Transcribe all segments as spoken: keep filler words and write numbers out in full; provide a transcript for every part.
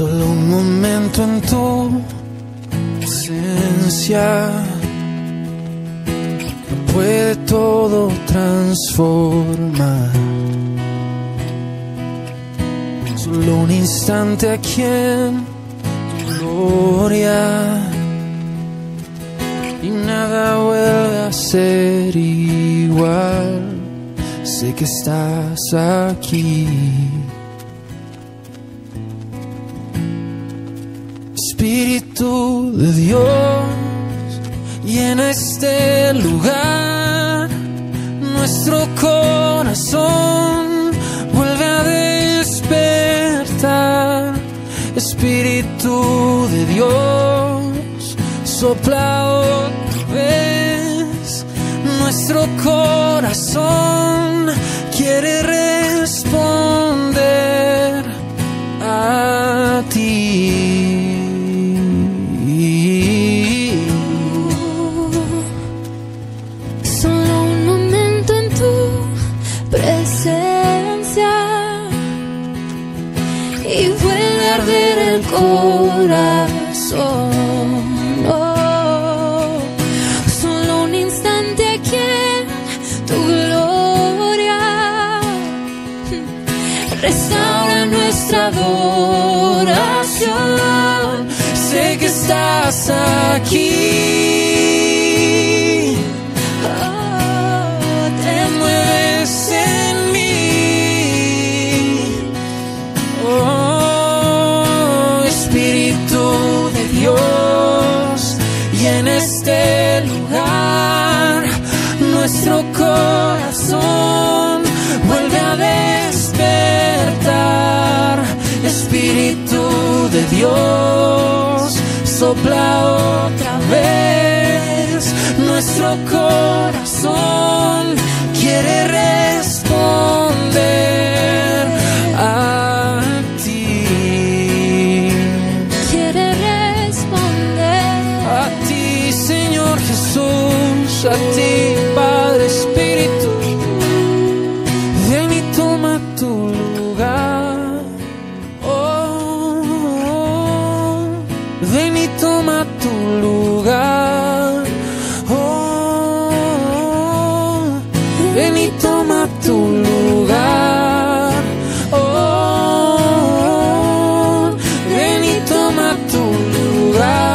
Solo un momento en tu presencia puede todo transformar. Solo un instante aquí en tu gloria y nada vuelve a ser igual. Sé que estás aquí. Espíritu de Dios, llena este lugar. Nuestro corazón vuelve a despertar. Espíritu de Dios, sopla otra vez. Nuestro corazón quiere responder a ti. Corazón, oh, solo un instante aquí en tu gloria, restaura nuestra adoración. Sé que estás aquí. Oh, te mueves en mí. Oh, Dios, y en este lugar nuestro corazón vuelve a despertar. Espíritu de Dios, sopla otra vez. Nuestro corazón quiere responder a ti. Jesús, a ti, Padre, Espíritu, ven y toma tu lugar. Oh, oh, ven y toma tu lugar. Oh, oh, ven y toma tu lugar. Oh, oh, ven y toma tu lugar.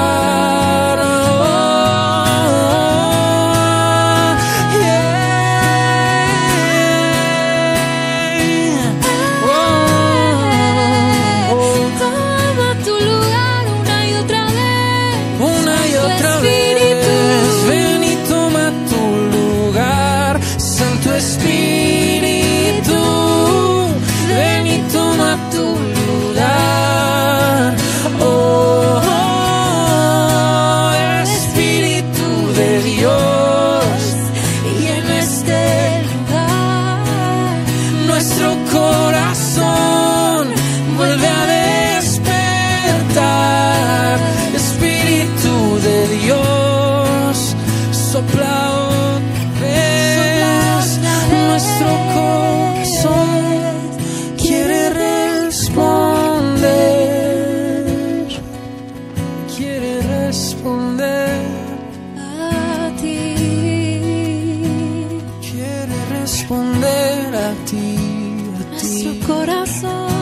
Responder a ti, a ti. Nuestro corazón